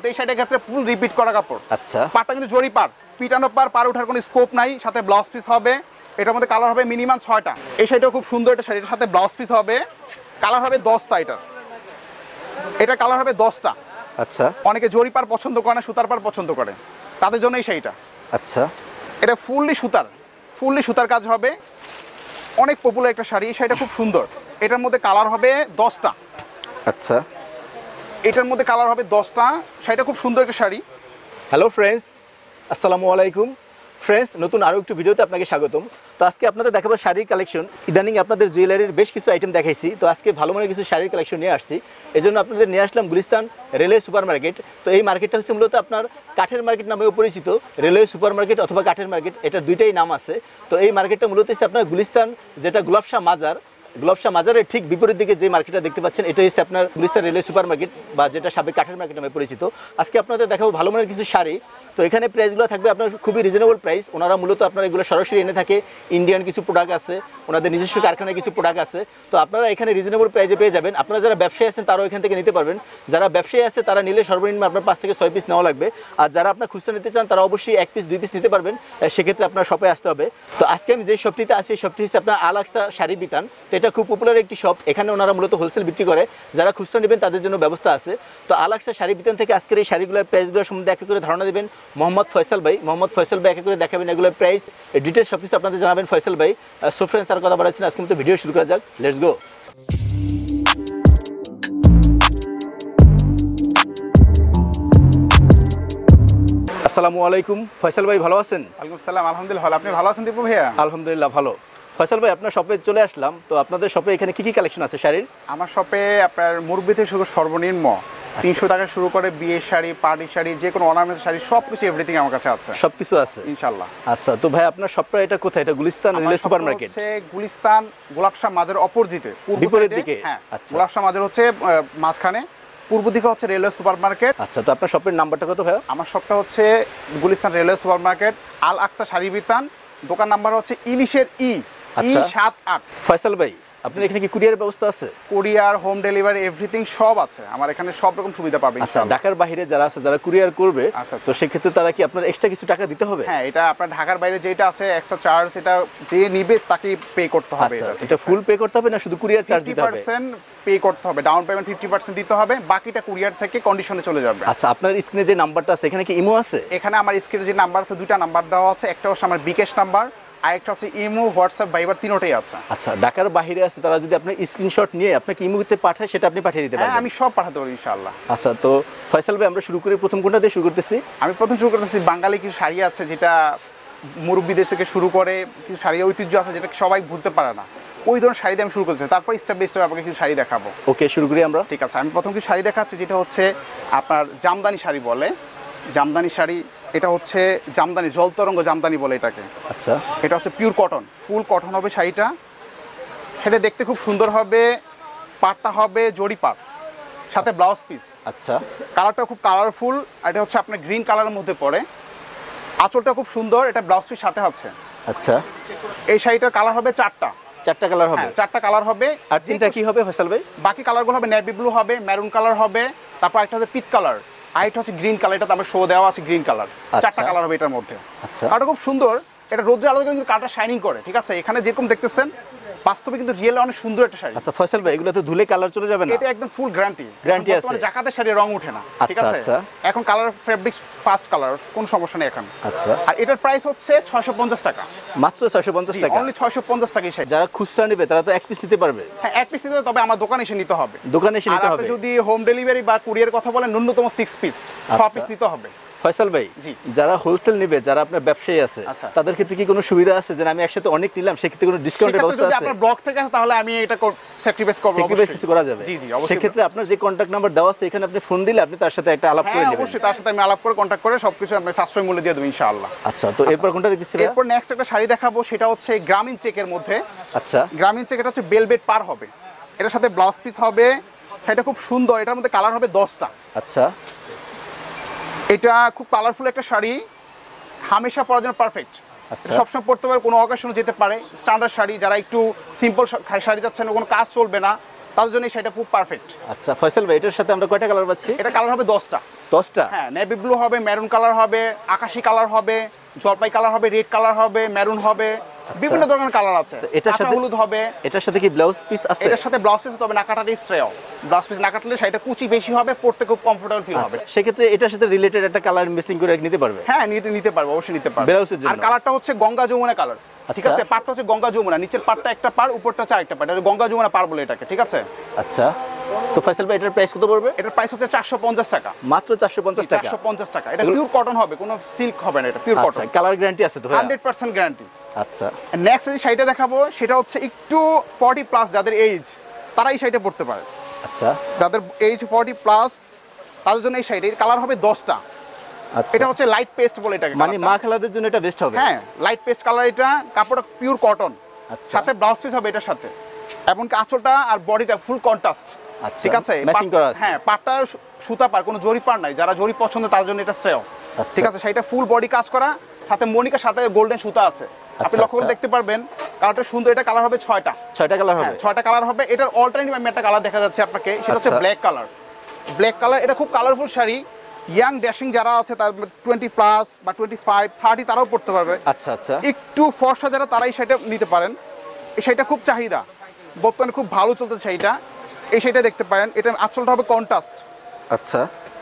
এই শাড়ির ক্ষেত্রে ফুল রিপিট করা কাপড়। আচ্ছা, পাটটা কিন্তু জরি পার, পিটানো পার ওঠার কোনো স্কোপ নাই। সাথে ব্লাউজ পিস হবে, এটার মধ্যে কালার হবে মিনিমাম 6টা। এই শাড়িটাও খুব সুন্দর একটা শাড়ি, এটার সাথে ব্লাউজ পিস হবে, কালার হবে 10টা। এটা কালার হবে 10টা। আচ্ছা, অনেকে জরি পার পছন্দ করে না, সুতার পার পছন্দ করে, তাদের জন্য এই শাড়িটা। আচ্ছা, এটা ফুললি সুতার কাজ হবে, অনেক পপুলার একটা শাড়ি। এই শাড়িটা খুব সুন্দর, এটার মধ্যে কালার হবে 10টা। আচ্ছা, এটার মধ্যে কালার হবে 10টা। শাড়িটা খুব সুন্দর একটা শাড়ি। হ্যালো ফ্রেন্ডস, আসসালামু আলাইকুম। ফ্রেন্ডস, নতুন আরও একটু ভিডিওতে আপনাকে স্বাগতম। তো আজকে আপনাদের দেখাবো শাড়ির কালেকশন। ইদানিং আপনাদের জুয়েলারির বেশ কিছু আইটেম দেখাইছি, তো আজকে ভালো মানের কিছু শাড়ির কালেকশন নিয়ে আসছি। এই জন্য আপনাদের নিয়ে আসলাম গুলিস্তান রেলওয়ে সুপার মার্কেট। তো এই মার্কেটটা হচ্ছে মূলত আপনার কাঠের মার্কেট নামেও পরিচিত, রেলওয়ে সুপার মার্কেট অথবা কাঠের মার্কেট, এটা দুইটাই নাম আছে। তো এই মার্কেটটা মূলত হচ্ছে আপনার গুলিস্তান, যেটা গুলাবশাহ মাজারের ঠিক বিপরীত দিকে যে মার্কেটটা দেখতে পাচ্ছেন, এটা হচ্ছে আপনার গুলিস্তান রেলওয়ে সুপার মার্কেট, বা যেটা সাবেক কাঠের মার্কেট নামে পরিচিত। আজকে আপনাদের দেখাবো ভালো মানের কিছু শাড়ি। তো এখানে প্রাইসগুলো থাকবে আপনার খুবই রিজনেবল প্রাইস। ওনারা মূলত আপনার এগুলো সরাসরি এনে থাকে, ইন্ডিয়ান কিছু প্রোডাক্ট আছে, ওনাদের নিজস্ব কারখানায় কিছু প্রোডাক্ট আছে। তো আপনারা এখানে রিজনেবল প্রাইসে পেয়ে যাবেন। আপনারা যারা ব্যবসায়ী আছেন তারাও এখান থেকে নিতে পারবেন। যারা ব্যবসায়ী আছে তারা নিলে সর্বনিম্ন আপনার 5 থেকে 6 পিস নেওয়া লাগবে। আর যারা আপনার খুচরা নিতে চান তারা অবশ্যই 1 পিস 2 পিস নিতে পারবেন, সেক্ষেত্রে আপনার শপে আসতে হবে। তো আজকে আমি যে শপটিতে আছি, এই শপটি হচ্ছে আপনার আল-আকসা শাড়ি বিতান। তো এটা খুব পপুলার একটি শপ, এখানে ওনারা মূলত হোলসেল বিক্রি করে। যারা খুচরা নেবেন তাদের জন্য ব্যবস্থা আছে। তো আল-আকসা শাড়ি বিতান থেকে আজকের এই শাড়িগুলোর প্রাইসগুলোর সম্বন্ধে এক করে ধারণা দেবেন মোহাম্মদ ফয়সাল ভাই। এক করে দেখাবেন এগুলোর প্রাইস, ডিটেলস সব কিছু আপনাদের জানাবেন ফয়সাল ভাই। সো ফ্রেন্ডস, আর কথা বাড়াচ্ছি না, আজকে কিন্তু ভিডিও শুরু করা যাক। Let's go. আসসালামু আলাইকুম ফয়সাল ভাই, ভালো আছেন? ওয়ালাইকুম আসসালাম, আলহামদুলিল্লাহ। আপনি ভালো আছেন দীপু ভাইয়া? আলহামদুলিল্লাহ ভালো। ফয়সাল ভাই, আপনার শপে চলে আসলাম। তো আপনাদের শপে এখানে কি কি কালেকশন আছে শাড়ির? আমার শপে আপনার মুরব্বি থেকে শুরু সর্বনিম্ন 300 টাকা শুরু করে বিয়ের শাড়ি, পার্টি শাড়ি, যে কোনো অর্নামেন্ট শাড়ি, সবকিছু এভরিথিং আমার কাছে আছে। সবকিছু আছে ইনশাআল্লাহ। আচ্ছা, তো ভাই আপনার শপটা এটা কোথায়? এটা গুলিস্তান রেলওয়ে সুপার মার্কেট হচ্ছে গুলিস্তান গুলাবশাহ মাজার অপোজিটে, বিপরীত দিকে। হ্যাঁ, আচ্ছা, গুলাবশাহ মাজার হচ্ছে মাঝখানে, পূর্ব দিকে হচ্ছে রেলওয়ে সুপার মার্কেট। আচ্ছা, তো আপনার শপের নাম্বারটা কত ভাই? আমার শপটা হচ্ছে Gulistan railway super market, Al Aqsa sari Bitan. দোকান নাম্বার হচ্ছে ইলিশের E78। ফয়সাল ভাই, আপনার এখানে কি কুরিয়ারের ব্যবস্থা আছে? কুরিয়ার, হোম ডেলিভারি, এভরিথিং সব আছে আমার এখানে, সব রকম সুবিধা পাবেন। আচ্ছা, ঢাকার বাইরে যারা আছে, যারা কুরিয়ার করবে, তো সেক্ষেত্রে তারা কি আপনার এক্সট্রা কিছু টাকা দিতে হবে? হ্যাঁ, এটা আপনার ঢাকার বাইরে যেটা আছে এক্সট্রা চার্জ, এটা যে নিবে তাকে পে করতে হবে। এটা ফুল পে করতে হবে না শুধু কুরিয়ার চার্জ দিতে হবে? 50% পে করতে হবে, ডাউন পেমেন্ট 50% দিতে হবে, বাকিটা কুরিয়ার থেকে কন্ডিশনে চলে যাবে। আচ্ছা, আপনার স্ক্রিনে যে নাম্বারটা আছে, এখানে কি ইমো আছে? এখানে আমার স্ক্রিনে যে নাম্বার আছে, দুইটা নাম্বার দেওয়া আছে। একটা হচ্ছে আমার বিকাশ নাম্বার, আরেকটা হচ্ছে ইমো, হোয়াটসঅ্যাপ, ভাইবার, তিনটাই আছে। আচ্ছা, ঢাকার বাইরে আছে তারা যদি আপনি স্ক্রিনশট নিয়ে আপনাকে ইমোতে পাঠায়, সেটা আপনি পাঠিয়ে দিতে পারবেন? হ্যাঁ, আমি সব পাঠাতে পারি ইনশাআল্লাহ। আচ্ছা, তো ফয়সাল ভাই, আমরা শুরু করি প্রথম কোনটা দিয়ে শুরু করতেছি? আমি প্রথম শুরু করতেছি বাঙালি কিছু শাড়ি আছে, যেটা মুরব্বিদের থেকে শুরু করে কিছু শাড়ি ঐতিহ্য আছে যেটা সবাই ভুলতে পারে না, ওই ধরনের শাড়ি দিয়ে আমি শুরু করছি। তারপর স্টেপ বাই স্টেপ আপনাকে কিছু শাড়ি দেখাবো। ওকে, শুরু করি আমরা। ঠিক আছে, আমি প্রথম কিছু শাড়ি দেখাচ্ছি, যেটা হচ্ছে আপনার জামদানি শাড়ি বলে। জামদানি শাড়ি, এটা হচ্ছে জামদানি, জলতরঙ্গ জামদানি বলে এটাকে। আচ্ছা, এটা হচ্ছে পিওর কটন, ফুল কটন হবে শাড়িটা। সেটা দেখতে খুব সুন্দর হবে, পাটটা হবে জরি পাট, সাথে ব্লাউজ পিস। আচ্ছা, কালারটা খুব কালারফুল, আর এটা হচ্ছে আপনার গ্রিন কালারের মধ্যে পড়ে। আঁচলটা খুব সুন্দর, এটা ব্লাউজ পিস সাথে আছে। আচ্ছা, এই শাড়িটার কালার হবে 4টা কালার হবে? 4টা কালার হবে। আর তিনটা কি হবে ফয়সাল ভাই? বাকি কালারগুলো হবে নেভি ব্লু হবে, মেরুন কালার হবে, তারপর একটা হবে পিট কালার, আরেকটা হচ্ছে গ্রিন কালার। এটা আমার শো দেওয়া আছে গ্রিন কালার। 4টা কালার হবে এটার মধ্যে। আচ্ছা, কালারটা খুব সুন্দর, এটা রোদ্রের আলোতে কিন্তু কালারটা শাইনিং করে। ঠিক আছে, এখানে যেরকম দেখতেছেন বাস্তবে কিন্তু রিয়েল অনেক সুন্দর একটা শাড়ি। আচ্ছা ফয়সাল ভাই, এগুলো তো ধুলে কালার চলে যাবে না? এটা একদম ফুল গ্যারান্টি আছে। মানে জাকাতের শাড়ি রং ওঠে না। ঠিক আছে, এখন কালার ফেব্রিক্স ফাস্ট কালার, কোনো সমস্যা নেই এখন। আচ্ছা, আর এটার প্রাইস হচ্ছে 650 টাকা, মাত্র 650 টাকা, অনলি 650 টাকা। শাড়ি যারা খুচরা নেবে তারা তো এক পিস নিতে পারবে? হ্যাঁ, এক পিস নিতে হবে, তবে আমার দোকানে এসে নিতে হবে। দোকানে এসে নিতে হবে। আর যদি হোম ডেলিভারি বা কুরিয়ার কথা বলেন, ন্যূনতম 6 পিস, 6 পিস নিতে হবে। ফয়সাল ভাই, যারা হোলসেল নেবে, যারা আপনার ব্যবসায়ী আছে, তাদের ক্ষেত্রে কি কোনো সুবিধা আছে যে আমি একসাথে অনেক নিলাম, সেক্ষেত্রে কোনো ডিসকাউন্টের ব্যবস্থা আছে? যদি আপনার ব্লক থেকে আসে তাহলে আমি এটা স্যাক্রিফাইস করব, অবশ্যই করা যাবে। জি জি, অবশ্যই। সেক্ষেত্রে আপনার যে কন্টাক্ট নাম্বার দেওয়া আছে, এখানে আপনি ফোন দিলে আপনি তার সাথে একটা আলাপ করে নেবেন। অবশ্যই, তার সাথে আমি আলাপ করে কন্টাক্ট করে সবকিছু আমি সাশ্রয় মূল্যে দিয়ে দেব ইনশাআল্লাহ। আচ্ছা, তো এরপর কোনটা দেখতেছি? এরপর নেক্সট একটা শাড়ি দেখাবো, সেটা হচ্ছে গ্রামীণ চেকের মধ্যে। আচ্ছা, গ্রামীণ চেক, এটা হচ্ছে বেলভেট পার হবে, এটার সাথে ব্লাউজ পিস হবে। সেটা খুব সুন্দর, এটার মধ্যে কালার হবে 10টা। আচ্ছা, এটা খুব কালারফুল একটা শাড়ি, হামেশা পরার জন্য পারফেক্ট। সবসময় পরতে পারে, কোনো অকেশনে যেতে পারে। স্ট্যান্ডার্ড শাড়ি, যারা একটু সিম্পল শাড়ি যাচ্ছেন, কোনো কাজ চলবে না, তার জন্য এই শাড়িটা খুব পারফেক্ট। আচ্ছা ফয়সাল ভাই, এটার সাথে আমরা কয়টা কালার পাচ্ছি? এটা কালার হবে 10টা। 10টা? হ্যাঁ, নেভি ব্লু হবে, মেরুন কালার হবে, আকাশি কালার হবে, জলপাই কালার হবে, রেড কালার হবে, মেরুন হবে, বিভিন্ন ধরনের কালার আছে। এটার সাথে হলুদ হবে। এটার সাথে কি ব্লাউজ পিস আছে? এটার সাথে ব্লাউজ পিস তবে না কাটালে শ্রেয়। ব্লাউজ পিস না কাটলে শাড়িটা কুচি বেশি হবে, পরতে খুব কমফোর্টেবল ফিল হবে। সেক্ষেত্রে এটার সাথে রিলেটেড একটা কালার মিক্সিং করে নিতে পারবে? হ্যাঁ, নিতে পারবে, অবশ্যই নিতে পারবে। ব্লাউজের জন্য। আর কালারটা হচ্ছে গঙ্গা যমুনা কালার, ঠিক আছে? পাড়টা হচ্ছে গঙ্গা যমুনা, নিচের পাড়টা একটা পাড়, উপরটা হচ্ছে আরেকটা পাড়। এটা গঙ্গা যমুনা পাড় বলে এটাকে, ঠিক আছে? আচ্ছা, তো ফয়সাল ভাই এটার প্রাইস কত পড়বে? এটার প্রাইস হচ্ছে 450 টাকা। মাত্র 450 টাকা? 450 টাকা। এটা পিওর কটন হবে, কোনো সিল্ক হবে না, এটা পিওর কটন। আচ্ছা, কালার গ্যারান্টি আছে তো? 100% গ্যারান্টি। আচ্ছা, নেক্সট যে শাড়িটা দেখাবো সেটা হচ্ছে একটু 40 প্লাস যাদের এজ, তারা এই শাড়িটা পরতে পারে। আচ্ছা, যাদের এজ 40 প্লাস তাদের জন্য এই শাড়িটা, কালার হবে 10টা। আচ্ছা, এটা হচ্ছে লাইট পেস্ট বলে এটাকে, মানে মা খালাদের জন্য এটা বেস্ট হবে? হ্যাঁ, লাইট পেস্ট কালার। এটা কাপড়টা পিওর কটন, আচ্ছা, সাথে ব্লাউজ পিস হবে এটার সাথে, এমনকি আঁচলটা আর বডিটা ফুল কন্ট্রাস্ট, ঠিক আছে? ম্যাচিং করা আছে? হ্যাঁ, পাটটা সুতা পার, কোনো জরি পার নাই। যারা জরি পছন্দ তার জন্য এটা শ্রেয়, ঠিক আছে? শাড়িটা ফুল বডি কাজ করা, সাথে মনিকার সাথে গোল্ডেন সুতা আছে। আপনি লক্ষ্য করে দেখতে পারবেন, কালারটা সুন্দর। এটা কালার হবে 6টা। 6টা কালার হবে? 6টা কালার হবে। এটার অল্টারনেটিভ আমি একটা কালার দেখা যাচ্ছে আপনাকে, সেটা হচ্ছে ব্ল্যাক কালার। ব্ল্যাক কালার, এটা খুব কালারফুল শাড়ি। ইয়াং ড্যাশিং যারা আছে, তার 20 প্লাস বা 25, 30 তারাও পড়তে পারবে। আচ্ছা, আচ্ছা, একটু ফর্সা যারা, তারাই শাড়িটা নিতে পারেন। এই শাড়িটা খুব চাহিদা, বর্তমানে খুব ভালো চলতেছে শাড়িটা। এই শাড়িটা দেখতে পারেন, এটা আঁচলটা হবে কন্ট্রাস্ট। আচ্ছা,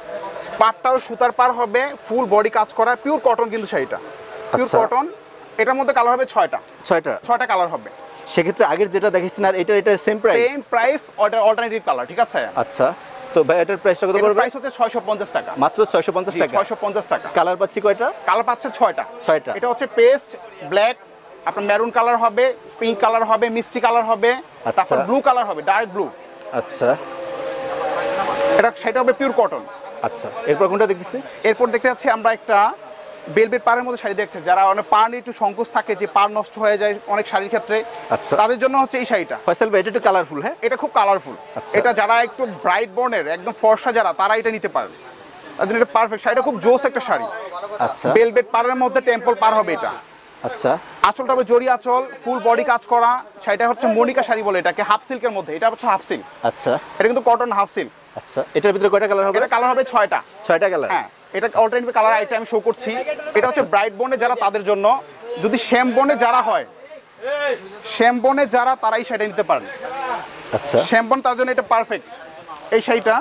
পাটটাও সুতার পার হবে, ফুল বডি কাজ করা, পিওর কটন কিন্তু শাড়িটা, পিওর কটন। এটার মধ্যে কালার হবে 6টা। 6টা কালার হবে। সেক্ষেত্রে আগের যেটা দেখেছেন আর এটা same price? Same price, alternative colour, ঠিক আছে? আচ্ছা, তো ভাই এটার প্রাইসটা কত পড়বে? প্রাইস হচ্ছে 650 টাকা। মাত্র 650 টাকা? 650 টাকা। কালার পাচ্ছি কয়টা? কালার পাচ্ছে 6টা। 6টা। এটা হচ্ছে পেস্ট ব্ল্যাক, আপনার মেরুন কালার হবে, পিঙ্ক কালার হবে, মিষ্টি কালার হবে, তারপর ব্লু কালার হবে, ডার্ক ব্লু। আচ্ছা, সেটা হবে পিওর কটন। আচ্ছা, এরপর কোনটা দেখতেছি? এরপর দেখতে যাচ্ছি আমরা একটা বেলভেট পাড়ের মধ্যে শাড়ি দেখছে, যারা অনেক পাড় নিয়ে একটু সংকোচ থাকে, যে পাড় নষ্ট হয়ে যায় অনেক শাড়ির ক্ষেত্রে, আচ্ছা, তাদের জন্য হচ্ছে এই শাড়িটা। ফয়সাল ভাই, এটা একটু কালারফুল? হ্যাঁ, এটা খুব কালারফুল। এটা যারা একটু ব্রাইট বর্ণের, একদম ফর্সা যারা, তারা এটা নিতে পারবে। তার জন্য এটা পারফেক্ট। শাড়িটা খুব জোস একটা শাড়ি। আচ্ছা, বেলভেট পাড়ের মধ্যে টেম্পল পার হবে এটা। আচ্ছা, আঁচলটা হবে জরি আঁচল, ফুল বডি কাজ করা। শাড়িটা হচ্ছে মনিকা শাড়ি বলে এটাকে, হাফ সিল্কের মধ্যে। এটা হচ্ছে হাফ সিল্ক। আচ্ছা, এটা কিন্তু কটন হাফ সিল্ক। আচ্ছা, এটার ভিতরে কয়টা কালার হবে? এটা কালার হবে 6টা। 6টা কালার? হ্যাঁ, এটা অল্টারনেটিভ কালার আইটেম আমি শো করছি। এটা হচ্ছে ব্রাইট বনে যারা, তাদের জন্য। যদি শ্যাম বনে যারা হয়, শ্যাম বনে যারা, তারা এই শাড়িটা নিতে পারেন। আচ্ছা, শ্যাম বন, তার জন্য এটা পারফেক্ট। এই শাড়িটা,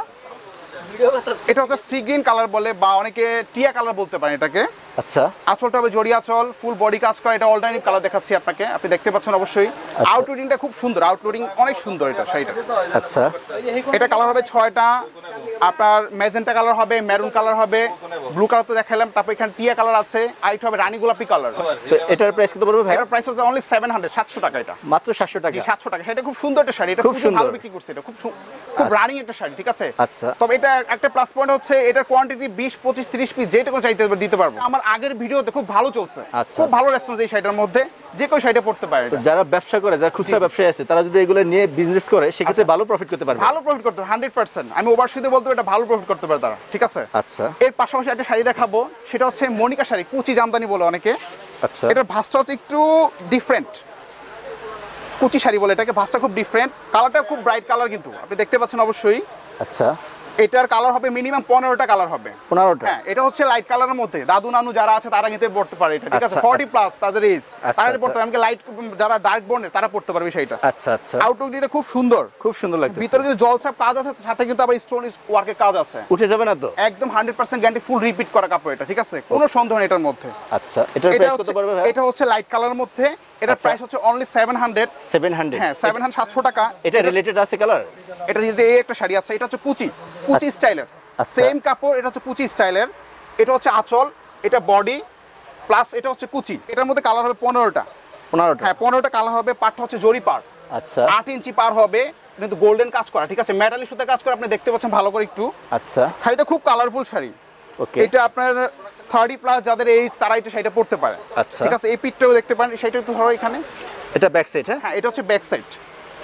এটা হচ্ছে সি গ্রিন কালার বলে, বা অনেকে টিয়া কালার বলতে পারেন এটাকে। আচ্ছা, আঁচলটা হবে জড়ি আঁচল, ফুল বডি কাজ করা। এটা অল্টারনেটিভ কালার দেখাচ্ছি আপনাকে, আপনি দেখতে পাচ্ছেন অবশ্যই। আউটলুডিংটা খুব সুন্দর, আউটলুডিং অনেক সুন্দর এটা শাড়িটা। আচ্ছা, এটা কালার হবে 6টা। আপনার ম্যাজেন্টা কালার হবে, মেরুন কালার হবে, ব্লু কালার তো দেখালাম, তারপর এখানে টিয়া কালার আছে, আর এটা হবে রানী গোলাপি কালার। তো এটার প্রাইস কত পড়বে ভাই? এটার প্রাইস হচ্ছে অনলি 700, 700 টাকা। এটা মাত্র 700 টাকা? 700 টাকা। সেটা খুব সুন্দর একটা শাড়ি, এটা খুব ভালো বিক্রি করছে। এটা খুব রানিং একটা শাড়ি, ঠিক আছে? আচ্ছা, তবে এটা একটা প্লাস পয়েন্ট হচ্ছে, এটার কোয়ান্টিটি 20, 25, 30 পিস যেটুকু চাইতে দিতে পারবো। আমার আগের ভিডিওতে খুব ভালো চলছে, খুব ভালো রেসপন্স এই শাড়িটার মধ্যে। যে কেউ শাড়িটা পড়তে পারে। যারা ব্যবসা করে, যারা খুচরা ব্যবসায়ী আছে, তারা যদি এগুলো নিয়ে বিজনেস করে, সেক্ষেত্রে ভালো প্রফিট করতে পারবে। ভালো প্রফিট করতে পারবে 100%। আমি ওভারশুতে বলতে এটা ভালো প্রফিট করতে পারে তারা, ঠিক আছে? আচ্ছা, এর পাশাপাশি একটা শাড়ি দেখাবো, সেটা হচ্ছে মনিকা শাড়ি, কুচি জামদানি বলে অনেকে। আচ্ছা, এটার ভাঁজটা হচ্ছে একটু ডিফারেন্ট, কুচি শাড়ি বলে এটাকে। ভাঁজটা খুব ডিফারেন্ট, কালারটা খুব ব্রাইট কালার, কিন্তু আপনি দেখতে পাচ্ছেন অবশ্যই। আচ্ছা, এটার কালার হবে মিনিমাম 15টা কালার হবে। 15টা? হ্যাঁ, এটা হচ্ছে লাইট কালারের মধ্যে। দাদু নানু যারা আছে, তারা কিন্তু পড়তে পারে এটা, ঠিক আছে? 40 প্লাস তাদের এজ, তারা পড়তে পারে। লাইট যারা ডার্ক বর্ণের, তারা পড়তে পারবে সেইটা। আচ্ছা, আচ্ছা, আউটলুকটা খুব সুন্দর, খুব সুন্দর লাগছে। ভিতরে কিন্তু জলছাপ কাজ আছে, সাথে কিন্তু আবার স্টোন ওয়ার্কের কাজ আছে। উঠে যাবে না তো? একদম 100% গ্যারান্টি, ফুল রিপিট করা কাপড় এটা, ঠিক আছে? কোনো সন্দেহ নেই এটার মধ্যে। আচ্া এটার প্রাইস কত পড়বে ভাই? এটা হচ্ছে লাইট কালারের মধ্যে। এটার প্রাইস হচ্ছে অনলি 700। 700? হ্যাঁ, 700 টাকা। এটা রিলেটেড আছে কালার? এটা যদি এই একটা শাড়ি আছে, এটা হচ্ছে কুচি স্টাইলের, সেম কাপড়। এটা হচ্ছে কুচি স্টাইলের। এটা হচ্ছে আঁচল, এটা বডি প্লাস এটা হচ্ছে কুচি। এটার মধ্যে কালার হবে 15টা। 15টা? হ্যাঁ, 15টা কালার হবে। পাটটা হচ্ছে জরি পাড়। আচ্ছা, 8 ইঞ্চি পার হবে, কিন্তু গোল্ডেন কাজ করা, ঠিক আছে? মেটালি সুতে কাজ করা, আপনি দেখতে পাচ্ছেন ভালো করে একটু। আচ্ছা, শাড়িটা খুব কালারফুল শাড়ি। ওকে, এটা আপনার 30 প্লাস যাদের এজ, তারা এটা শাড়িটা পড়তে পারে। আচ্ছা, ঠিক আছে? এই পিঠটাও দেখতে পারেন, শাড়িটা একটু ধরো এখানে। এটা ব্যাক সাইড? হ্যাঁ, এটা হচ্ছে ব্যাক সাইড।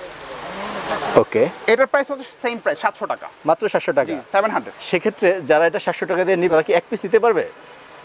ওকে, এটার প্রাইস হচ্ছে সেম প্রাইস, 700 টাকা। মাত্র 700 টাকা? 700। সেক্ষেত্রে যারা এটা 700 টাকা দিয়ে নিবে, তারা কি এক পিস নিতে পারবে?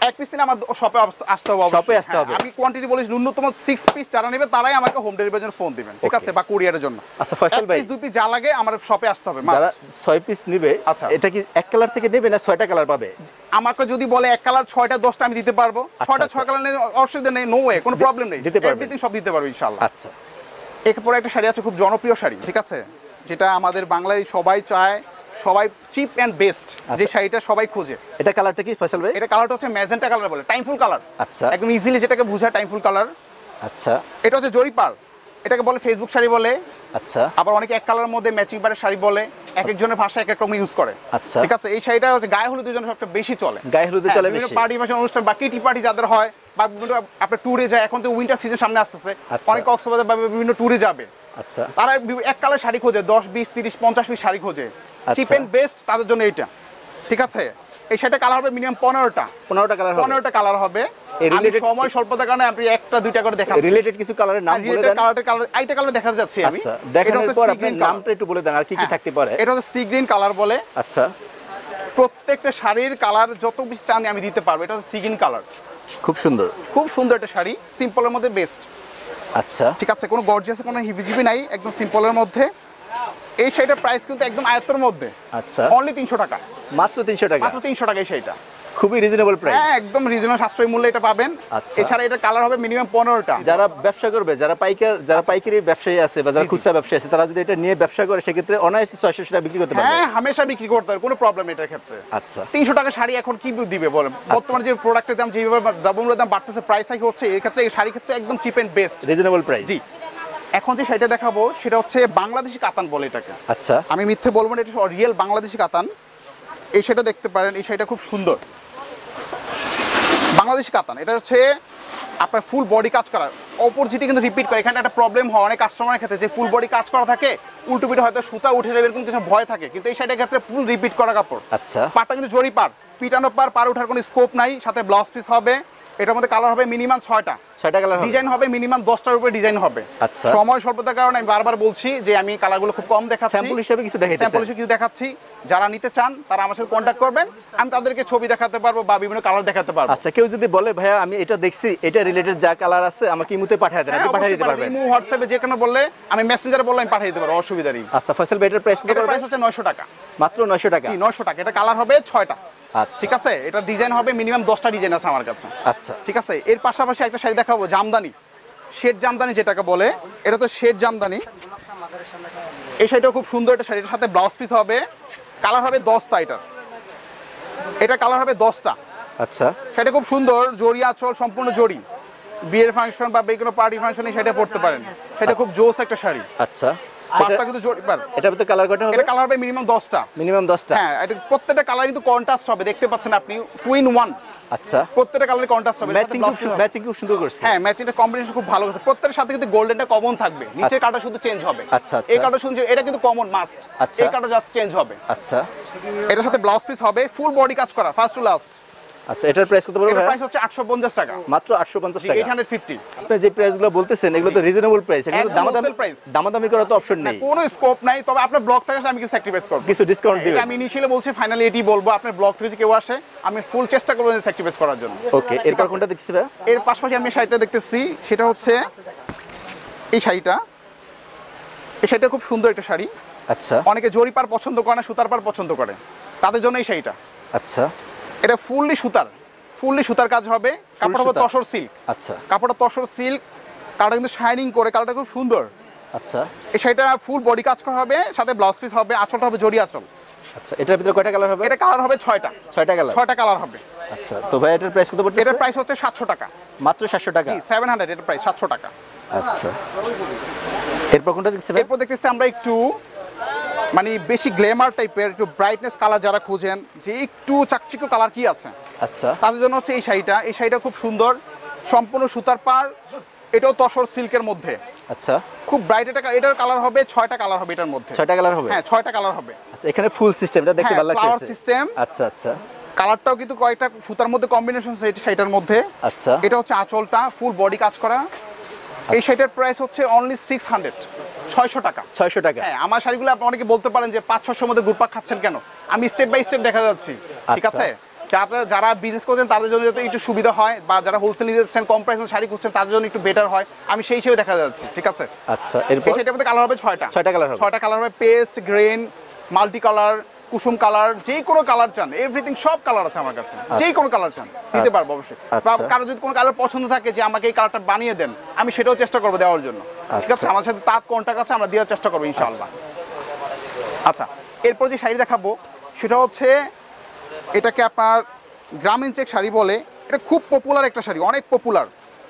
এক পিস নিলে আমার শপে আসতে হবে, শপে আসতে হবে। আমি কোয়ান্টিটি বলি ন্যূনতম 6 পিস যারা নেবে তারাই আমাকে হোম ডেলিভারির জন্য ফোন দিবেন, ঠিক আছে, বা কুরিয়ারের জন্য। আচ্ছা ফয়সাল ভাই, 2 পিস যা লাগে আমার শপে আসতে হবে যারা মাস্ট। 6 পিস নেবে, আচ্ছা এটা কি এক কালার থেকে নেবে না 6টা কালার পাবে? আমাকে যদি বলে এক কালার 6টা 10টা আমি দিতে পারবো, 6টা 6 কালার নেই অসুবিধা নেই, নো ওয়ে, কোনো প্রবলেম নেই, এভরিথিং সব দিতে পারবো ইনশাআল্লাহ। আচ্ছা এরপরে একটা শাড়ি আছে খুব জনপ্রিয় শাড়ি, ঠিক আছে, যেটা আমাদের বাংলায় সবাই চায়, সবাই চিপ অ্যান্ড বেস্ট, যে শাড়িটা সবাই খোঁজে। এটা কালারটা কি ফয়সাল ভাই? এটা কালারটা হচ্ছে ম্যাজেন্টা কালার বলে, টাইমফুল কালার। আচ্ছা একদম ইজিলি যেটাকে বোঝায় টাইমফুল কালার। আচ্ছা এটা হচ্ছে জরিপার, এটাকে বলে ফেসবুক শাড়ি বলে। আচ্ছা আবার অনেকে এক কালারের মধ্যে ম্যাচিং পাড়ের শাড়ি বলে, এক একজনের ভাষা এক এক রকম ইউজ করে। আচ্ছা ঠিক আছে, এই শাড়িটা হচ্ছে গায়ে হলুদের জন্য সবচেয়ে বেশি চলে। গায়ে হলুদে চলে বেশি। পার্টি ফাংশন অনুষ্ঠান বা কিটি পার্টি যাদের হয়, বা বিভিন্ন আপনার ট্যুরে যায়, এখন তো উইন্টার সিজন সামনে আসতেছে, অনেক কক্সবাজার বা বিভিন্ন ট্যুরে যাবে, আচ্ছা তারা এক কালার শাড়ি খোঁজে, 10 20 30 50 পিস শাড়ি খোঁজে, চিপ এন্ড বেস্ট তাদের জন্য এইটা, ঠিক আছে। এই শাড়িটা কালার হবে মিনিমাম 15টা কালার হবে, 15টা কালার হবে। আমি সময় স্বল্পতার কারণে আপনি একটা দুইটা করে দেখাচ্ছি। রিলেটেড কিছু কালারের নাম বলে দেন। এইটা কালার দেখা যাচ্ছে আমি। আচ্ছা দেখানোর পর আপনি নামটা একটু বলে দেন আর কি কি থাকতে পারে। এটা হচ্ছে সি গ্রিন কালার বলে। আচ্ছা প্রত্যেকটা শাড়ির কালার যত বেশি চান আমি দিতে পারবো। এটা হচ্ছে সি গ্রিন কালার, খুব সুন্দর, খুব সুন্দর একটা শাড়ি, সিম্পলের মধ্যে বেস্ট। আচ্ছা ঠিক আছে, কোনো গর্জিয়াস কোনো হিবিজিবি নাই, একদম সিম্পলের মধ্যে। এই শাড়িটার প্রাইস কিন্তু একদম আয়ত্তের মধ্যে। আচ্ছা অনলি 300 টাকা, মাত্র 300 টাকা, মাত্র 300 টাকা এই শাড়িটা। খুবই রিজনেবল প্রাইস। হ্যাঁ একদম রিজনেবল, সাশ্রয়ী মূল্যে এটা পাবেন। আচ্ছা এছাড়া এটা কালার হবে মিনিমাম 15টা। যারা ব্যবসা করবে, যারা পাইকারি ব্যবসায়ী আছে বা যারা খুচরা ব্যবসায়ী আছে, তারা যদি এটা নিয়ে ব্যবসা করে সেক্ষেত্রে অনায়াসে 600 টাকা বিক্রি করতে পারবে। হ্যাঁ হামেশা বিক্রি করতে হবে, কোনো প্রবলেম এটার ক্ষেত্রে। আচ্ছা 300 টাকা শাড়ি এখন কি দিবে বলেন? বর্তমানে যে প্রোডাক্টের দাম যেভাবে দ্রব্যমূল্যের দাম বাড়তেছে, প্রাইস হাই হচ্ছে, এই ক্ষেত্রে এই শাড়ির ক্ষেত্রে একদম cheap and best, reasonable price. জি। এখন যে শাড়িটা দেখাবো সেটা হচ্ছে বাংলাদেশি কাতান বলে এটাকে। আচ্ছা আমি মিথ্যে বলবো না, এটা রিয়েল বাংলাদেশি কাতান। এই শাড়িটা দেখতে পারেন, এই শাড়িটা খুব সুন্দর বাংলাদেশি কাতান। এটা হচ্ছে আপনার ফুল বডি কাজ করা, অপরজিটে কিন্তু রিপিট করে। এখানে একটা প্রবলেম হয় অনেক কাস্টমারের ক্ষেত্রে, যে ফুল বডি কাজ করা থাকে, উল্টো পিঠে হয়তো সুতা উঠে যাবে এরকম কিছু ভয় থাকে, কিন্তু এই শাড়িটার ক্ষেত্রে ফুল রিপিট করা কাপড়। আচ্ছা পাটটা কিন্তু জরি পার, পিটানো পার ওঠার কোনো স্কোপ নাই, সাথে ব্লাউজ পিস হবে। এটার মধ্যে কালার হবে মিনিমাম 6টা কালার, ডিজাইন হবে মিনিমাম 10টার উপরে ডিজাইন হবে। আচ্ছা সময় স্বল্পতার কারণে আমি বারবার বলছি যে আমি কালারগুলো খুব কম দেখাচ্ছি, স্যাম্পল হিসেবে কিছু দেখাচ্ছি। যারা নিতে চান তারা আমার সাথে কন্ট্যাক্ট করবেন, আমি তাদেরকে ছবি দেখাতে পারবো বা বিভিন্ন কালার দেখাতে পারবো। আচ্ছা কেউ যদি বলে ভাইয়া আমি এটা দেখছি, এটা রিলেটেড যা কালার আছে আমাকে ইমুতে পাঠিয়ে দেন, আপনি পাঠিয়ে দিতে পারবেন? ইমো হোয়াটসঅ্যাপে যে কোনো বললে আমি মেসেঞ্জারে বললে আমি পাঠিয়ে দিতে পারবো, অসুবিধা নেই। আচ্ছা ফয়সাল ভাই, এটার প্রাইস কত? এটার প্রাইস হচ্ছে 900 টাকা, মাত্র 900 টাকা। জি 900 টাকা। এটা কালার হবে 6টা। আচ্ছা ঠিক আছে, এটা ডিজাইন হবে মিনিমাম 10টা ডিজাইন আছে আমার কাছে। আচ্ছা ঠিক আছে, এর পাশাপাশি একটা শাড়ি দেখাবো জামদানি, শেড জামদানি যেটাকে বলে। এটা তো শেড জামদানি। এই শাড়িটা খুব সুন্দর একটা শাড়ি, এটার সাথে ব্লাউজ পিস হবে, কালার হবে 10টা। এটা কালার হবে 10টা। আচ্ছা শাড়িটা খুব সুন্দর, জরি আঁচল, সম্পূর্ণ জরি। বিয়ের ফাংশন বা কোনো পার্টি ফাংশনে শাড়িটা পরতে পারেন, সেটা খুব জোস একটা শাড়ি। আচ্ছা পাটটা কিন্তু জরি পার। এটা তো কালার কয়টা হবে? এটা কালার হবে মিনিমাম 10টা। মিনিমাম 10টা। হ্যাঁ, এটা প্রত্যেকটা কালার কিন্তু কন্ট্রাস্ট হবে, দেখতে পাচ্ছেন আপনি, 2 in 1। আচ্ছা প্রত্যেকটা কালারে কন্ট্রাস্ট হবে, ম্যাচিং খুব সুন্দর করছে। হ্যাঁ ম্যাচিংটা কম্বিনেশন খুব ভালো করছে। প্রত্যেকটার সাথে কিন্তু গোল্ডেনটা কমন থাকবে, নিচের কাটা শুধু চেঞ্জ হবে। আচ্ছা এই কাটা শুধু, এটা কিন্তু কমন মাস্ট, এই কাটা জাস্ট চেঞ্জ হবে। আচ্ছা এটার সাথে ব্লাউজ পিস হবে, ফুল বডি কাজ করা, ফার্স্ট টু লাস্ট। আচ্ছা এটার প্রাইস কত পড়বে? এটার প্রাইস হচ্ছে 850 টাকা, মাত্র 850 টাকা, 850। আপনি যে প্রাইসগুলো বলতেছেন এগুলো তো রিজনেবল প্রাইস, এগুলো দামাদামি করার তো অপশন নেই, কোনো স্কোপ নাই। তবে আপনার ব্লগ থেকে আমি কিছু স্যাক্রিফাইস করব, কিছু ডিসকাউন্ট দিবেন। আমি ইনিশিয়ালি বলছি, ফাইনালি এটি বলবো, আপনার ব্লগ থেকে যে কেউ আসে আমি ফুল চেষ্টা করব স্যাক্রিফাইস করার জন্য। ওকে, এরপর কোনটা দেখতেছি ভাই? এর পাশাপাশি আমি শাড়িটা দেখতেছি, সেটা হচ্ছে এই শাড়িটা। এই শাড়িটা খুব সুন্দর একটা শাড়ি। আচ্ছা অনেকে জরি পার পছন্দ করে না, সুতার পার পছন্দ করে, তাদের জন্য এই শাড়িটা। আচ্ছা এটা ফুললি সুতার কাজ হবে, কাপড় হবে তসর সিল্ক। আচ্ছা কাপড়টা তসর সিল্ক, কালারটা কিন্তু শাইনিং করে, কালারটা খুব সুন্দর। আচ্ছা এই শাড়িটা ফুল বডি কাজ করা হবে, সাথে ব্লাউজ পিস হবে, আঁচলটা হবে জরি আঁচল। আচ্ছা এটার ভিতরে কয়টা কালার হবে? এটা কালার হবে 6টা। 6টা কালার হবে। আচ্ছা তো ভাই এটার প্রাইস কত পড়ছে? এটার প্রাইস হচ্ছে 700 টাকা, মাত্র 700 টাকা। জি 700, এটার প্রাইস 700 টাকা। আচ্ছা এরপর কোনটা দেখতেছি ভাই? এরপর দেখতেছি আমরা একটু মানে বেশি গ্ল্যামার টাইপের, একটু ব্রাইটনেস কালার যারা খুঁজেন, যে একটু চাকচিক্য কালার কি আছে, আচ্ছা তাদের জন্য হচ্ছে এই শাড়িটা। এই শাড়িটা খুব সুন্দর, সম্পূর্ণ সুতার পার, এটাও তসর সিল্কের মধ্যে। আচ্ছা খুব ব্রাইট। এটার কালার হবে 6টা কালার হবে এটার মধ্যে। 6টা কালার হবে? হ্যাঁ 6টা কালার হবে। আচ্ছা এখানে ফুল সিস্টেম, এটা দেখতে ভালো লাগছে, ফ্লাওয়ার সিস্টেম। আচ্ছা আচ্ছা কালারটাও কিন্তু কয়েকটা সুতার মধ্যে কম্বিনেশন আছে এই শাড়িটার মধ্যে। আচ্ছা এটা হচ্ছে আঁচলটা, ফুল বডি কাজ করা। এই শাড়িটার প্রাইস হচ্ছে অনলি 600 টাকা। 600 টাকা। হ্যাঁ, আমার শাড়িগুলো আপনি অনেকে বলতে পারেন যে 500-600 মধ্যে ঘুরপাক খাচ্ছেন কেন, আমি স্টেপ বাই স্টেপ দেখা যাচ্ছি, ঠিক আছে। যারা বিজনেস করছেন তাদের জন্য যাতে একটু সুবিধা হয়, বা যারা হোলসেল নিতে যাচ্ছেন কম প্রাইসে শাড়ি খুঁজছেন তাদের জন্য একটু বেটার হয়, আমি সেই হিসেবে দেখা যাচ্ছি। ঠিক আছে, আচ্ছা এরপর এই শাড়িটার মধ্যে কালার হবে 6টা। 6টা কালার হবে। 6টা কালার হবে, পেস্ট, গ্রেন, মাল্টি কালার, কুসুম কালার, যে কোনো কালার চান, এভরিথিং সব কালার আছে আমার কাছে, যে কোনো কালার চান দিতে পারবো অবশ্যই। বা কারো যদি কোনো কালার পছন্দ থাকে যে আমাকে এই কালারটা বানিয়ে দেন, আমি সেটাও চেষ্টা করবো দেওয়ার জন্য। ঠিক আছে, আমার সাথে তার কন্টাক্ট আছে, আমরা দেওয়ার চেষ্টা করবো ইনশাআল্লাহ। আচ্ছা, এরপর যে শাড়ি দেখাবো সেটা হচ্ছে, এটাকে আপনার গ্রামীণ চেক শাড়ি বলে। এটা খুব পপুলার একটা শাড়ি, অনেক পপুলার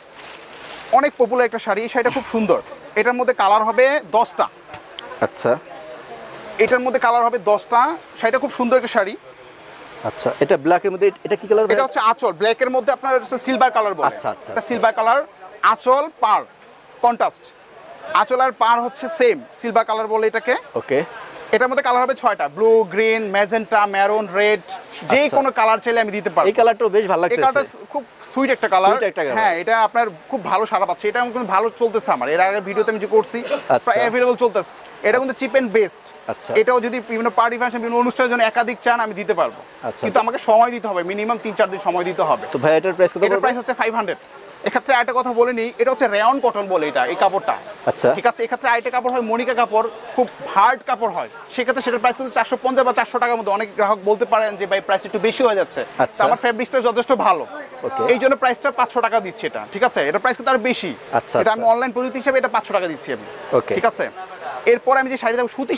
একটা শাড়ি। এই শাড়িটা খুব সুন্দর। এটার মধ্যে কালার হবে 10টা। আচ্ছা, এটার মধ্যে কালার হবে 10টা। শাড়িটা খুব সুন্দর একটা শাড়ি। আচ্ছা, এটা ব্ল্যাকের মধ্যে, এটা কি কালার? এটা হচ্ছে আঁচল, ব্ল্যাকের মধ্যে আপনার সিলভার কালার বলে। আচ্ছা আচ্ছা, এটা সিলভার কালার, আঁচল পার কন্ট্রাস্ট, আঁচল আর পার হচ্ছে সেম, সিলভার কালার বলে এটাকে। ওকে, এটার মধ্যে কালার হবে 6টা, blue, green, magenta, maroon, red, যে কোনো কালার চাইলে আমি দিতে পারবো। এই কালারটাও বেশ ভালো লাগছে। এই কালারটা খুব সুইট একটা কালার। হ্যাঁ, এটা আপনার খুব ভালো সাড়া পাচ্ছে। এটা কিন্তু ভালো চলতেছে আমার, এর আগে ভিডিওতে আমি যে করছি প্রায় অ্যাভেলেবল চলতেছে। এটা কিন্তু চিপ এন্ড বেস্ট। আচ্ছা, এটাও যদি বিভিন্ন পার্টি ফাংশন, বিভিন্ন অনুষ্ঠানের জন্য একাধিক চান আমি দিতে পারবো, কিন্তু আমাকে সময় দিতে হবে, মিনিমাম 3-4 দিন সময় দিতে হবে। তো ভাই এটার প্রাইস কত? এটার প্রাইস হচ্ছে 500। এক্ষেত্রে আরেকটা কথা বলে নিই, এটা হচ্ছে রেয়ন কটন বলে এটা, এই কাপড়টা। আচ্ছা, ঠিক আছে, এক্ষেত্রে আরেকটা কাপড় হয় মনিকা কাপড়, খুব হার্ড কাপড় হয়, সেক্ষেত্রে সেটার প্রাইস কিন্তু 450 বা 400 টাকার মধ্যে। অনেক গ্রাহক বলতে পারেন যে ভাই প্রাইস একটু বেশি হয়ে যাচ্ছে, আমার ফেব্রিক্সটা যথেষ্ট ভালো, এই জন্য প্রাইসটা 500 টাকা দিচ্ছি এটা। ঠিক আছে, এটা প্রাইস কিন্তু আর বেশি। আচ্ছা, এটা আমি অনলাইন প্রযুক্তি হিসেবে এটা 500 টাকা দিচ্ছি আমি। ঠিক আছে, এরপর আমি যে শাড়ি দেবো সুতি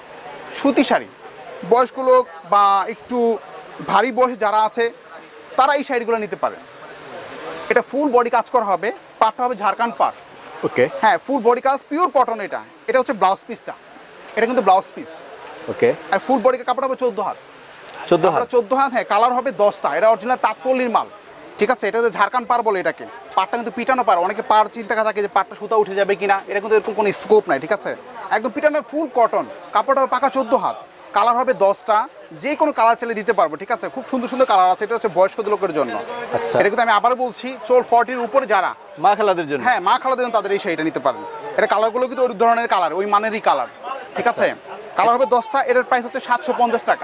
শাড়ি, বয়স্ক লোক বা একটু ভারী বয়সে যারা আছে তারা এই শাড়িগুলো নিতে পারে। এটা ফুল বডি কাজ করা হবে, পাটটা হবে ঝাড়খান্ড পাট। ওকে, হ্যাঁ, ফুল বডি কাজ, পিওর কটন। এটা হচ্ছে ব্লাউজ পিসটা, এটা কিন্তু ব্লাউজ পিস। ওকে, আর ফুল বডি কাপড় হবে 14 হাত। 14 হাত, হ্যাঁ। কালার হবে 10টা। এটা অরিজিনাল তাঁতপল্লির মাল। ঠিক আছে, এটা হচ্ছে ঝাড়খান্ড পার বলে এটাকে। পাটটা কিন্তু পিটানো পার, অনেকে পার চিন্তা থাকে যে পাটটা সুতা উঠে যাবে কিনা, এটা কিন্তু এরকম কোনো স্কোপ নাই। ঠিক আছে, একদম পিটানো ফুল কটন, কাপড়টা পাকা 14 হাত, কালার হবে 10টা, যে কোনো কালার চাইলে দিতে পারবো। ঠিক আছে, খুব সুন্দর সুন্দর কালার আছে। এটা হচ্ছে বয়স্ক লোকের জন্য। আচ্ছা, এটা কিন্তু আমি আবার বলছি, 40-এর উপরে যারা মা খালাদের জন্য, হ্যাঁ, মা খালাদের জন্য তাদের এই শাড়িটা নিতে পারেন। এটা কালারগুলো কিন্তু ওই ধরনের কালার, ওই মানেরই কালার। ঠিক আছে, কালার হবে 10টা। এটার প্রাইস হচ্ছে 750 টাকা।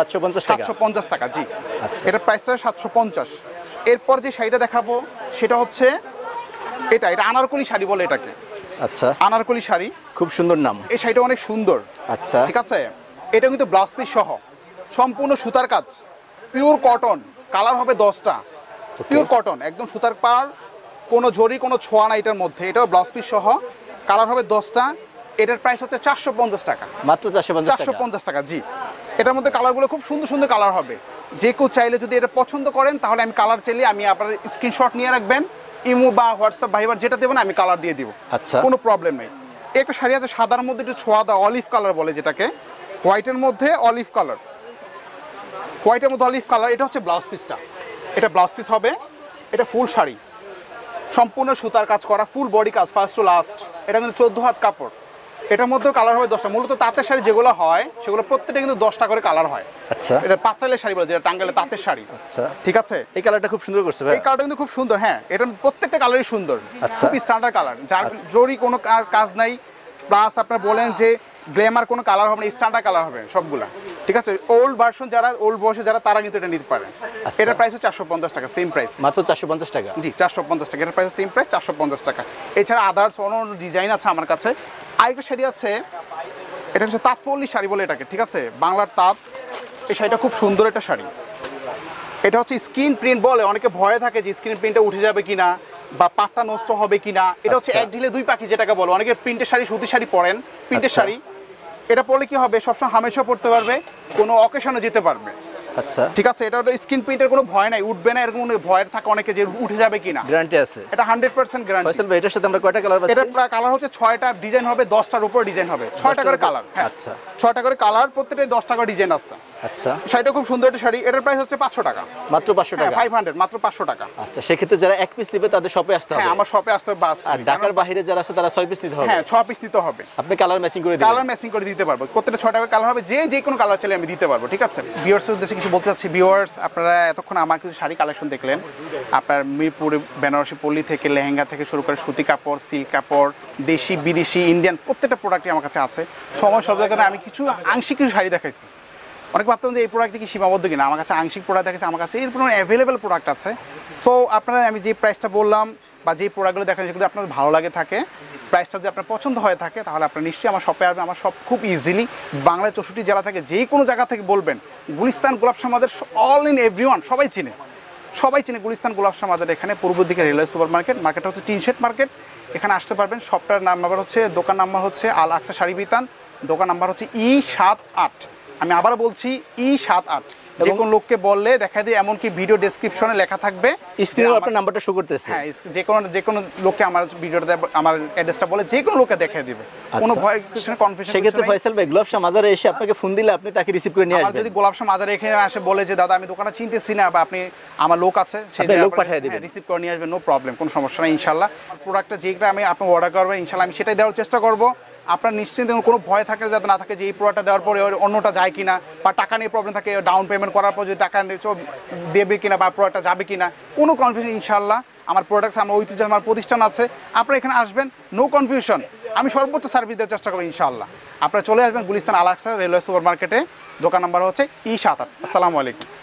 750 টাকা, জি। এটার প্রাইসটা 750। এরপর যে শাড়িটা দেখাবো সেটা হচ্ছে এটা আনারকলি শাড়ি বলে এটাকে। আচ্ছা, আনারকলি শাড়ি, খুব সুন্দর নাম। এই শাড়িটা অনেক সুন্দর। আচ্ছা, ঠিক আছে, এটা কিন্তু ব্লাউজ পিস সহ সম্পূর্ণ সুতার কাজ, পিওর কটন, কালার হবে 10টা, পিওর কটন, একদম সুতার পার, কোনো জরি কোনো ছোঁয়া না এটার মধ্যে। এটাও ব্লাউজ পিস সহ, কালার হবে 10টা। এটার প্রাইস হচ্ছে 450 টাকা, মাত্র 450 টাকা, জি। এটার মধ্যে কালারগুলো খুব সুন্দর সুন্দর কালার হবে। যে কেউ চাইলে যদি এটা পছন্দ করেন তাহলে আমি কালার চাইলে আমি আপনার স্ক্রিনশট নিয়ে রাখবেন, ইমো বা হোয়াটসঅ্যাপ ভাইবার যেটা দেবেন আমি কালার দিয়ে দিব। আচ্ছা, কোনো প্রবলেম নেই। একটা শাড়ি আছে সাদার মধ্যে একটু ছোঁয়া দেওয়া, অলিভ কালার বলে যেটাকে, হোয়াইটের মধ্যে অলিভ কালার, এটা হচ্ছে ব্লাউজ পিসটা। এটা ব্লাউজ পিস হবে, এটা ফুল শাড়ি, সম্পূর্ণ সুতার কাজ করা, ফুল বডি কাজ ফার্স্ট টু লাস্ট। এটা কিন্তু 14 হাত কাপড়। এটার মধ্যেও কালার হবে 10টা। মূলত তাঁতের শাড়ি যেগুলো হয় সেগুলো প্রত্যেকটা কিন্তু 10টা করে কালার হয়। আচ্ছা, এটা পাতরাইলের শাড়ি বলে, যেটা টাঙ্গাইলের তাঁতের শাড়ি। আচ্ছা, ঠিক আছে, এই কালারটা খুব সুন্দর করছে ভাই। এই কালারটা কিন্তু খুব সুন্দর, হ্যাঁ। এটা প্রত্যেকটা কালারই সুন্দর, খুব স্ট্যান্ডার্ড কালার, যার জরি কোনো কাজ নাই, প্লাস আপনার বলেন যে গ্ল্যামার কোনো কালার হবে না, স্ট্যান্ডার্ড কালার হবে সবগুলা। ঠিক আছে, ওল্ড ভার্সন যারা, ওল্ড বয়সে যারা, তারা কিন্তু এটা নিতে পারে। এটার প্রাইস হচ্ছে 450 টাকা, সেম প্রাইস, মাত্র 450 টাকা, জি। 450 টাকা, এটার প্রাইস সেম প্রাইস, 450 টাকা। এছাড়া আদার্স অন্য ডিজাইন আছে আমার কাছে। আরেকটা শাড়ি আছে, এটা হচ্ছে তাঁতপল্লী শাড়ি বলে এটাকে। ঠিক আছে, বাংলার তাঁত। এই শাড়িটা খুব সুন্দর একটা শাড়ি। এটা হচ্ছে স্ক্রিন প্রিন্ট বলে, অনেকে ভয়ে থাকে যে স্ক্রিন প্রিন্টটা উঠে যাবে কিনা বা পাটটা নষ্ট হবে কিনা। এটা হচ্ছে এক ঢিলে দুই পাখি যেটাকে বলে। অনেকে প্রিন্টের শাড়ি, সুতি শাড়ি পরেন, প্রিন্টের শাড়ি, এটা পরলে কি হবে, সবসময় হামেশা পড়তে পারবে, কোনো অকেশনে যেতে পারবে। আচ্ছা, ঠিক আছে, এটা হলো স্ক্রিন প্রিন্টের কোনো ভয় নাই, উঠবে না এরকম ভয় থাকে অনেকে যে উঠে যাবে কিনা, গ্যারান্টি আছে। এটা 100% গ্যারান্টি। ফয়সাল ভাই, এটার সাথে আমরা কয়টা কালার পাচ্ছি? এটা কালার হচ্ছে 6টা, ডিজাইন হবে 10টার উপর ডিজাইন হবে, 6টা করে কালার। আচ্ছা, 6টা করে কালার, প্রত্যেকটা 10টা করে ডিজাইন আছে। আচ্ছা, শাড়িটা খুব সুন্দর একটা শাড়ি। এটার প্রাইস হচ্ছে 500 টাকা, মাত্র 500 টাকা, 500, মাত্র 500 টাকা। আচ্ছা, সেক্ষেত্রে যারা এক পিস নেবে তাদের শপে আসতে হবে। হ্যাঁ, আমার শপে আসতে হবে। আর ঢাকার বাইরে যারা আছে তারা 6 পিস নিতে হবে। হ্যাঁ, 6 পিস নিতে হবে। আপনি কালার ম্যাচিং করে দিবেন? কালার ম্যাচিং করে দিতে পারবো, প্রত্যেকটা 6টা করে কালার হবে, যে কোনো কালার চাইলে আমি দিতে পারবো। ঠিক আছে, ভিউয়ার্সের উদ্দেশ্যে কিছু বলতে চাচ্ছি। ভিউয়ার্স, আপনারা এতক্ষণ আমার কিছু শাড়ি কালেকশন দেখলেন। আপনার মিরপুর বেনারসি পল্লী থেকে লেহেঙ্গা থেকে শুরু করে সুতি কাপড়, সিল্ক কাপড়, দেশি বিদেশি ইন্ডিয়ান প্রত্যেকটা প্রোডাক্টই আমার কাছে আছে। সময় সব জায়গায় আমি কিছু আংশিক কিছু শাড়ি দেখাইছি। অনেক ভাবতাম যে এই প্রোডাক্টটি কি সীমাবদ্ধ কিনা, আমার কাছে আংশিক প্রোডাক্ট দেখেছে, আমার কাছে এর পরিমাণ অ্যাভেলেবেল প্রোডাক্ট আছে। সো আপনারা আমি যে প্রাইসটা বললাম বা যে প্রোডাক্টগুলো দেখেন যেগুলো আপনার ভালো লাগে থাকে, প্রাইসটা যদি আপনার পছন্দ হয়ে থাকে তাহলে আপনার নিশ্চয়ই আমার শপে আসবেন। আমার শপ খুব ইজিলি বাংলায় 64 জেলা থেকে যে কোনো জায়গা থেকে বলবেন গুলিস্তান গোলাপশাহ মাজার, অল ইন এভরিওয়ান সবাই চিনে গুলিস্তান গোলাপশাহ মাজার। এখানে পূর্ব দিকে রেলওয়ে সুপার মার্কেট, মার্কেটটা হচ্ছে টিন শেড মার্কেট, এখানে আসতে পারবেন। শপটার নাম্বার হচ্ছে, দোকান নাম্বার হচ্ছে আল-আকশা শাড়ি বিতান, দোকান নাম্বার হচ্ছে E78। আমি আবার বলছি E78। যে কোনো লোককে বললে দেখা দিয়ে, এমনকি ভিডিও ডেসক্রিপশনে লেখা থাকবে, স্ক্রিনে আপনার নাম্বারটা শো করতেছে। হ্যাঁ, যে কোনো লোককে আমার ভিডিওটা আমার অ্যাড্রেসটা বলে যে কোনো লোককে দেখিয়ে দিবে, কোনো ভয় কিছু না, কনফিউশন। সেক্ষেত্রে ফয়সাল ভাই গোলাপশাহ মাজারে এসে আপনাকে ফোন দিলে আপনি তাকে রিসিভ করে নিয়ে আর আসবেন। যদি গোলাপশাহ মাজারে এখানে আসে বলে যে দাদা আমি দোকানে চিনতেছি না, বা আপনি আমার লোক আছে, সেই লোক পাঠিয়ে দিবেন, রিসিভ করে নিয়ে আসবেন, নো প্রবলেম, কোনো সমস্যা নেই ইনশাআল্লাহ। প্রোডাক্টটা যেটা আমি আপনি অর্ডার করবেন ইনশাআল্লাহ আমি সেটাই দেওয়ার চেষ্টা করব। আপনার নিশ্চিন্তে কোনো ভয় থাকে যাতে না থাকে যে এই প্রোডাক্টটা দেওয়ার পরে অন্যটা যায় কিনা, বা টাকা নিয়ে প্রবলেম থাকে, ডাউন পেমেন্ট করার পর যদি টাকা দেবে কিনা বা প্রোডাক্টটা যাবে কিনা, কোনো কনফিউশন ইনশাআল্লাহ। আমার প্রোডাক্টস, আমার ঐতিহ্য, আমার প্রতিষ্ঠান আছে, আপনারা এখানে আসবেন, নো কনফিউশন, আমি সর্বোচ্চ সার্ভিস দেওয়ার চেষ্টা করবো ইনশাআল্লাহ। আপনারা চলে আসবেন গুলিস্তান আল-আকশা রেলওয়ে সুপার মার্কেটে, দোকান নাম্বার হচ্ছে E78। আসসালামু আলাইকুম।